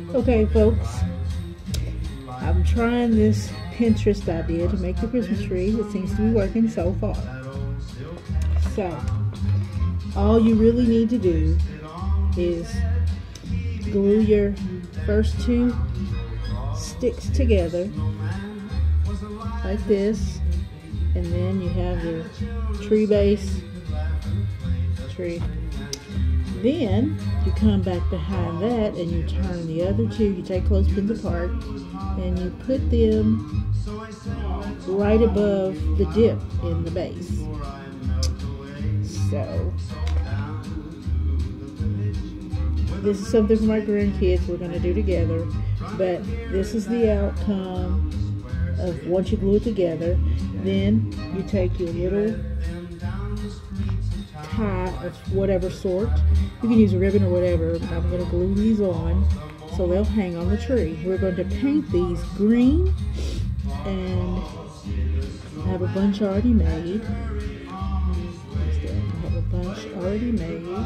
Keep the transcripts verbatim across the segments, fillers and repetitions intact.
Okay, folks, I'm trying this Pinterest idea to make the Christmas tree. It seems to be working so far. So, all you really need to do is glue your first two sticks together like this, and then you have your tree base tree. Then you come back behind that and you turn the other two, you take clothespins apart and you put them right above the dip in the base. So this is something for my grandkids we're going to do together, but this is the outcome of once you glue it together. Then you take your little tie of whatever sort. You can use a ribbon or whatever. I'm going to glue these on so they'll hang on the tree. We're going to paint these green, and I have a bunch already made. I have a bunch already made.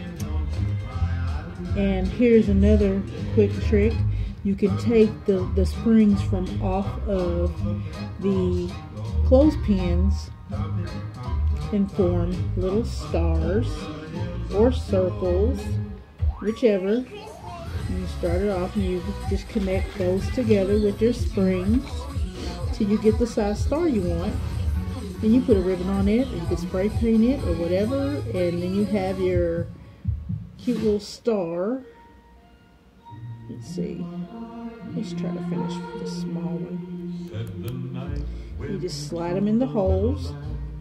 And here's another quick trick. You can take the, the springs from off of the clothespins and form little stars or circles, whichever. You start it off and you just connect those together with your springs till you get the size star you want. Then you put a ribbon on it, and you can spray paint it or whatever, and then you have your cute little star. Let's see. Let's try to finish with the small one. You just slide them in the holes.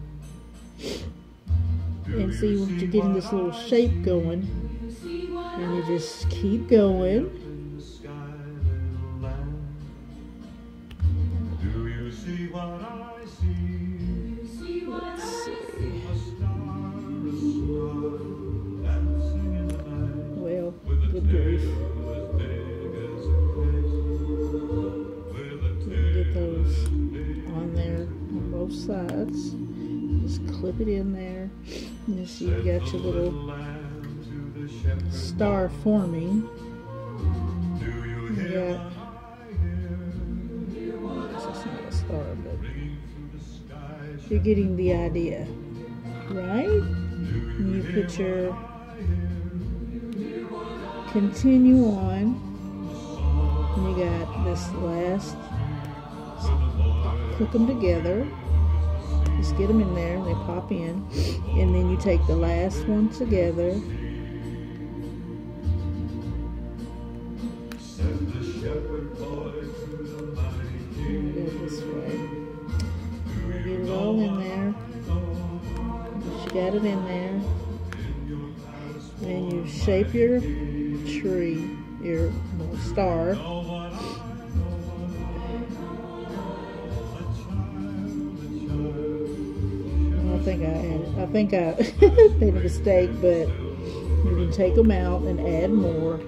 And see, once you're getting this little shape going, and you just keep going. Let's see. Well, good grief. Get those on there on both sides. Just clip it in there. And so you got your little star forming. You got, this is not a star, but you're getting the idea, right? And you put your continue on, and you got this last, hook them together. Just get them in there, they pop in, and then you take the last one together. Go this way. And get it all in there. You got it in there. And you shape your tree, your little star. I think I added, I think I made a mistake, but you can take them out and add more.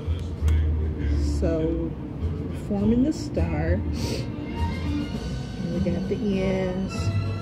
So, forming the star, and we got the ends,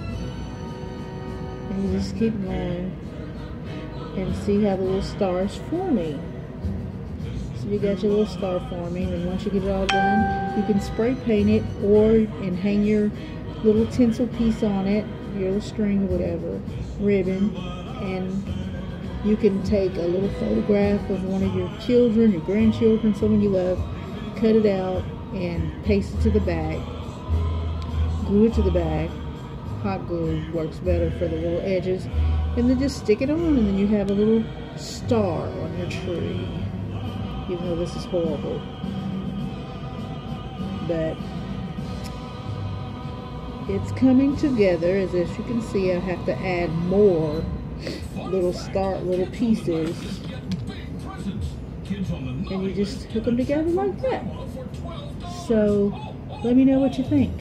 and you just keep going and see how the little star is forming. So you got your little star forming, and once you get it all done, you can spray paint it or and hang your little tinsel piece on it, your little string or whatever, ribbon, and you can take a little photograph of one of your children, your grandchildren, someone you love, cut it out and paste it to the bag, glue it to the bag. Hot glue works better for the little edges, and then just stick it on, and then you have a little star on your tree, even though this is horrible. But it's coming together. As you can see, I have to add more little star, little pieces, and you just hook them together like that. So let me know what you think.